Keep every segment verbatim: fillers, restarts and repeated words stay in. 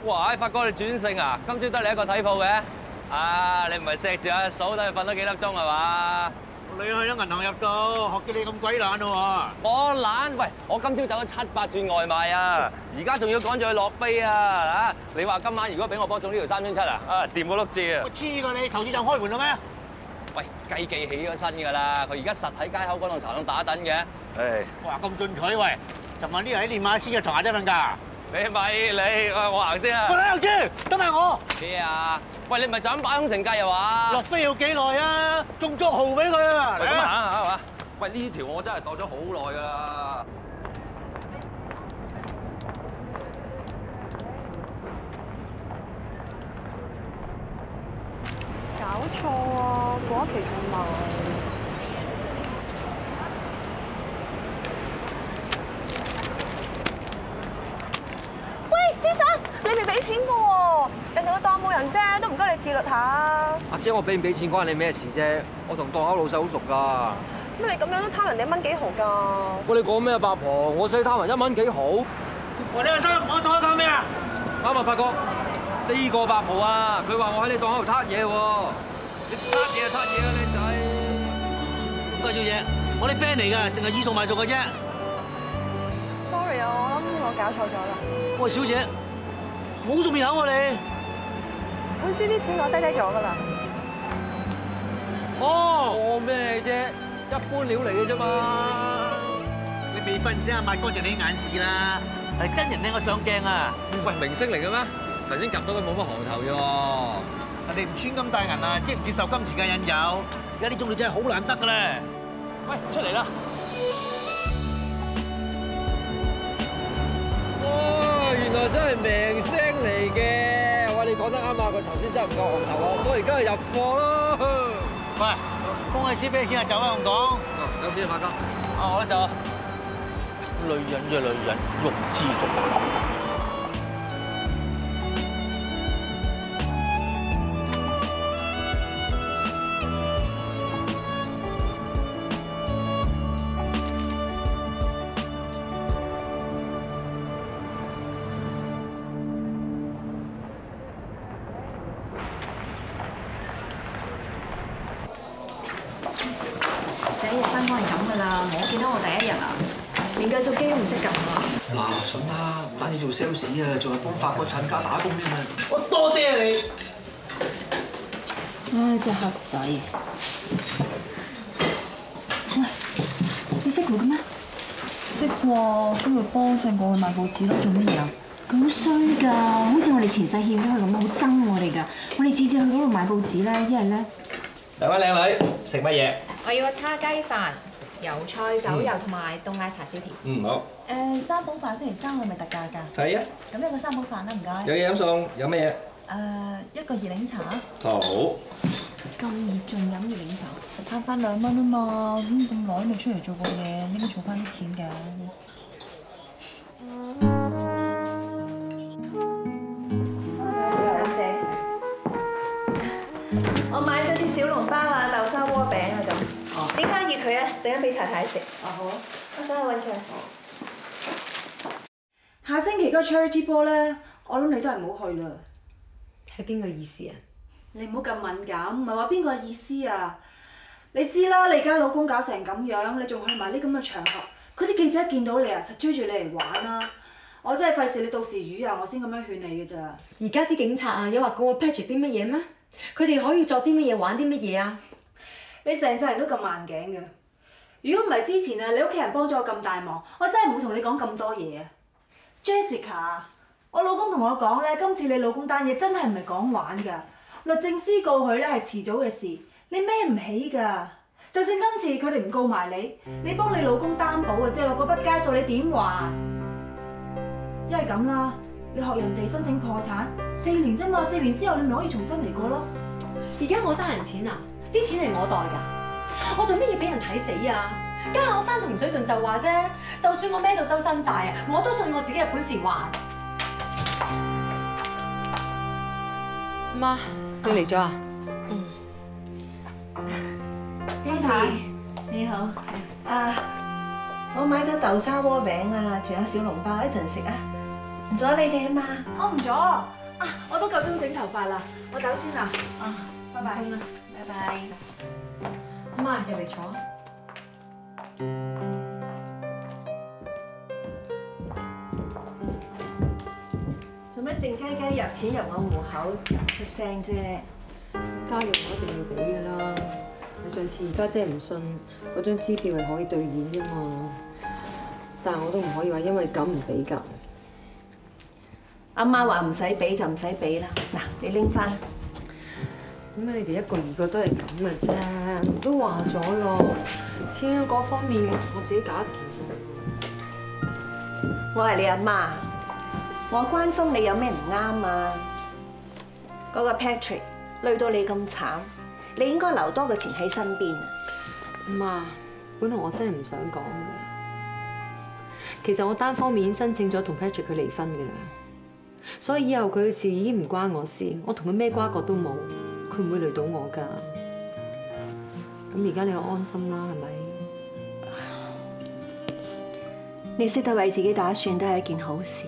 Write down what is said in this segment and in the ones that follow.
哇！發哥你轉性啊？今朝得你一個睇鋪嘅？啊！你唔係錫住阿嫂等佢瞓多幾粒鐘係嘛？ 你去咗銀行入到，學叫你咁鬼懶喎！ 我懶？喂！我今朝走咗七八轉外賣啊！而家仲要趕住去落飛啊！嚇！你話今晚如果俾我幫中呢條三千七啊？啊！掂個碌蔗啊！ 我黐過你，投資站開門啦咩？ 喂，計記起咗身㗎啦，佢而家實喺街口嗰棟茶檔打躉嘅。誒， 哇咁進取喂！尋晚呢日喺練馬師嘅床下底瞓覺。 你咪你，我行先啊！ 喂，你又知？今日我咩啊？喂，你唔係就咁擺空城計又話？ 落飛要幾耐啊？中咗號俾佢啊！ 喂，咁行下係嘛？喂，呢條我真係度咗好耐㗎啦。 搞錯啊！嗰一期仲賣。喂，先生，你未俾錢嘅喎，人哋個檔冇人啫，都唔該你自律下。 阿姐，我俾唔俾錢關你咩事啫？我同檔口老細好熟㗎。 乜你咁樣都貪人哋一蚊幾毫㗎？ 喂，你講咩啊，八婆？我使貪人一蚊幾毫？ 喂，你個心，我檔口貪咩啊？ 啱啊，發哥。呢個八婆啊，佢話我喺你檔口度撻嘢喎。你撻嘢就撻嘢啊，靚仔。 咁啊，小姐，我啲 friend 嚟㗎，成日以數買數嘅啫。 Sorry 啊，我諗我搞錯咗啦。 喂，小姐，好熟面口喎你。 本書啲錢我低低咗㗎啦。 哦， 我咩啫？一般料嚟嘅啫嘛。 你未瞓醒啊，抹乾淨你啲眼屎啦。係真人靚過上鏡啊！ 喂，明星嚟嘅咩？頭先夾到佢冇乜行頭啫喎。 人哋唔穿金戴銀啊，接唔接受金錢嘅引誘？而家呢種女真係好難得㗎咧。 喂，出嚟啦！哦，原來真係明星嚟嘅。喂，你講得啱啊！佢頭先真係唔夠行頭啊，所以而家係入貨咯。 喂，恭喜師俾錢啊，走啦，紅講。 走先，發哥。 啊，我都走啊。 女人嘅女人，欲知足。 第一日翻工係咁噶啦，我見到我第一日啊，連計數機都唔識撳啊！ 嗱，筍啦，唔單止做 sales 啊，仲係幫發哥親家打工添啊！ 我多謝你。 唉，隻黑仔。喂，你識佢嘅咩？ 識喎，今日幫襯過去買報紙咯，做乜嘢啊？ 佢好衰㗎，好似我哋前世欠咗佢咁，好憎我哋㗎。我哋次次去嗰度買報紙咧，一係咧。 兩位靚女食乜嘢？ 我要個叉雞飯、油菜酒油同埋凍奶茶少甜。 嗯，好。 誒三寶飯星期三係咪特價㗎？ 係啊。 咁一個三寶飯啦，唔該。 有嘢飲餸，有乜嘢？ 誒一個熱檸茶。 好。 咁熱仲飲熱檸茶？ 慳翻兩蚊啊嘛，咁咁耐都未出嚟做過嘢，應該儲翻啲錢㗎。 我買咗啲小籠包啊、豆沙鍋餅啊咁，整翻熱佢啊，陣間俾太太食。哦好，我想去揾佢。下星期嗰個 charity 波咧，我諗你都係唔好去啦。 係邊個意思啊？ 你唔好咁敏感，唔係話邊個意思啊？你知啦，你而家老公搞成咁樣，你仲去埋呢咁嘅場合，佢啲記者一見到你啊，實追住你嚟玩啦。我真係費事你到時魚啊，我先咁樣勸你嘅咋。 而家啲警察啊，有話告我 Patrick 啲乜嘢咩？佢哋可以作啲乜嘢玩啲乜嘢啊？ 你成世人都咁硬頸嘅。如果唔係之前啊，你屋企人幫咗我咁大忙，我真係唔會同你講咁多嘢啊。Jessica，我老公同我講咧，今次你老公單嘢真係唔係講玩㗎。律政司告佢咧係遲早嘅事，你孭唔起㗎。就算今次佢哋唔告埋你，你幫你老公擔保啊，即係話嗰筆街數你點還？一係咁啦，你學人哋申請破產，四年啫嘛，四年之後你咪可以重新嚟過咯。 而家我爭人錢啊，啲錢係我袋㗎，我做乜嘢俾人睇死啊？家下我山同水盡就話啫，就算我孭到周身債啊，我都信我自己嘅本事還。媽，你嚟咗啊？嗯。 太太，你好。啊，我買咗豆沙鍋餅啊，仲有小籠包，一陣食啊。 唔阻你哋啊嘛。我唔阻啊，我都夠鐘整頭髮啦，我走先啦。啊，拜拜。 先啦， 拜拜。 阿媽入嚟坐。 做乜靜雞雞入錢入我戶口，唔出聲啫？ 家用我一定要俾㗎啦。你上次而家姐唔信嗰張支票係可以兌現㗎嘛？但係我都唔可以話因為咁唔俾㗎。 阿媽話唔使俾就唔使俾啦。嗱，你拎翻。 點解你哋一個二個都係咁嘅啫？都話咗咯，錢嗰方面我自己搞得掂。 我係你阿媽，我關心你有咩唔啱啊？嗰個 Patrick 累到你咁慘，你應該留多個錢喺身邊。 媽，本來我真係唔想講嘅。其實我單方面申請咗同 Patrick 佢離婚嘅啦，所以以後佢嘅事已經唔關我事，我同佢咩瓜葛都冇，佢唔會累到我㗎。咁而家你就安心啦，係咪？ 你識得為自己打算都係一件好事。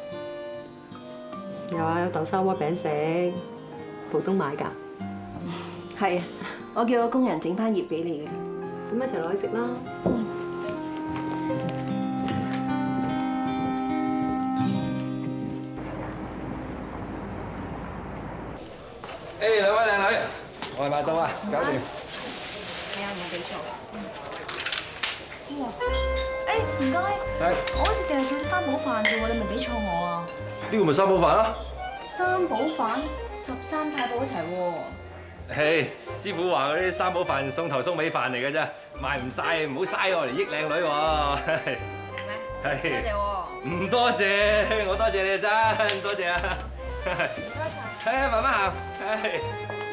有啊，有豆沙鍋餅食，浦東買㗎。 係啊，我叫個工人整翻葉俾你嘅。 咁一齊落去食啦。 誒，兩位靚女，外賣到啊，搞掂。 係啊，唔好俾錯。誒，唔該。係。我好似淨係叫咗三寶飯啫喎，你咪俾錯我啊？ 呢個咪三寶飯啦。 三寶飯十三太保一齊喎。 嘿，師傅話嗰啲三寶飯送頭送尾飯嚟嘅啫，賣唔晒，唔好嘥我嚟益靚女喎。係。多謝喎。唔多謝，我多謝你啊真，多謝啊。唔該晒。係啊，慢慢行。係。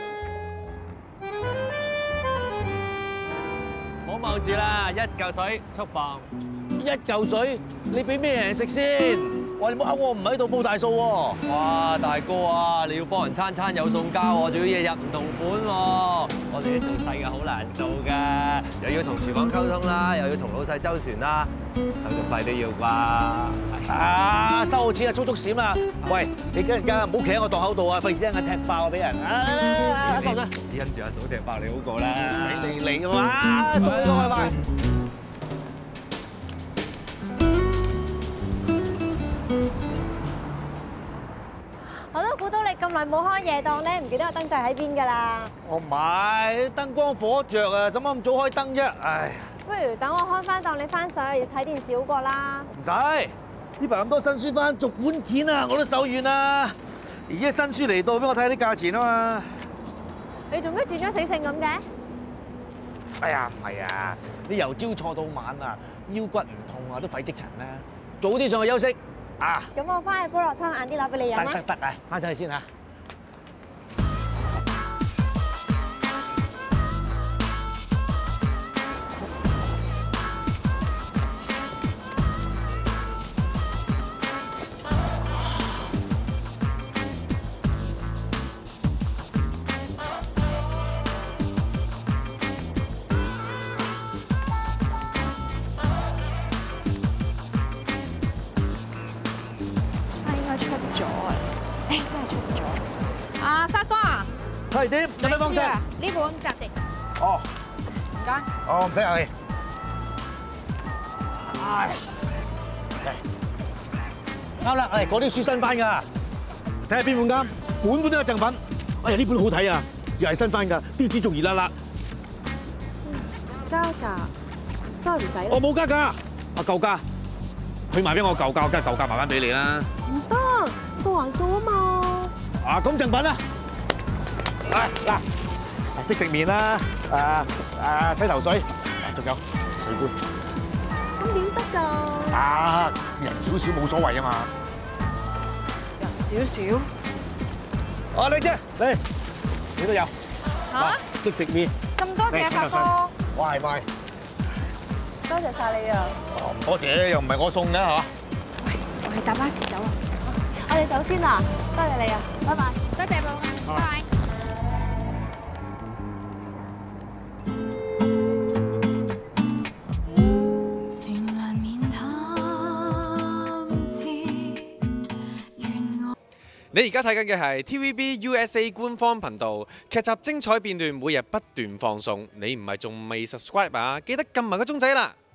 唔好望住啦，一嚿水速磅。 一嚿水，你俾咩人食先？哇！你唔好呃我唔喺度報大數喎！ 哇，大哥啊，你要幫人餐餐有餸交喎，仲要日日唔同款喎。我哋做細嘅好難做㗎，又要同廚房溝通啦，又要同老細周旋啦，手續費都要啩。 啊，收好錢啊，速速閃啊！喂，你跟人家唔好企喺我檔口度啊，費事一陣踢爆啊俾人。啊，放啦！ 你因住阿嫂踢爆你好過啦。 使你嚟㗎嘛，做個外賣。 我都估到你咁耐冇開夜檔咧，唔記得個燈掣喺邊㗎啦。 我唔係，燈光火著啊，使乜咁早開燈啫？唉， 不如等我開翻檔，你翻上去睇電視好過啦。 唔使，呢排咁多新書翻，逐本件啊，我都手軟啦。而家新書嚟到，俾我睇下啲價錢啊嘛。 你做咩轉咗醒醒咁嘅？ 哎呀，唔係啊，你由朝坐到晚啊，腰骨唔痛啊，都肺積塵啦。早啲上去休息。啊！ 咁我翻去煲落湯，晏啲攞俾你飲啦。 得得得啊，翻出去先嚇。係點？有咩幫襯？ 呢本雜誌。 哦。 唔該。 哦，唔使客氣。唉。啱啦，誒，嗰啲書新翻㗎，睇下邊本啱，本本都有贈品。哎呀，呢本好睇啊，又係新翻㗎，啲紙仲熱辣辣。 加價，都係唔使。 我冇加價，啊舊價，佢賣俾我舊價，我梗係舊價賣翻俾你啦。 唔得，數還數啊嘛。 啊，咁贈品啦。嗱嗱，即食麵啦，誒誒洗頭水，仲有水杯。 咁點得㗎？ 啊，人少少冇所謂啊嘛。 人少少。 啊，靚姐，嚟，你都有。 嚇？ 即食麵。 咁多謝發哥。 我係賣。 多謝曬你啊！ 唔多謝，又唔係我送嘅嚇。 喂，我哋搭巴士走啊！我哋走先啦，多謝你啊，拜拜，多謝老闆，拜拜。 你而家睇緊嘅係 T V B U S A 官方頻道，劇集精彩片段每日不斷放送。你唔係仲未 subscribe 啊？記得撳埋個鐘仔啦！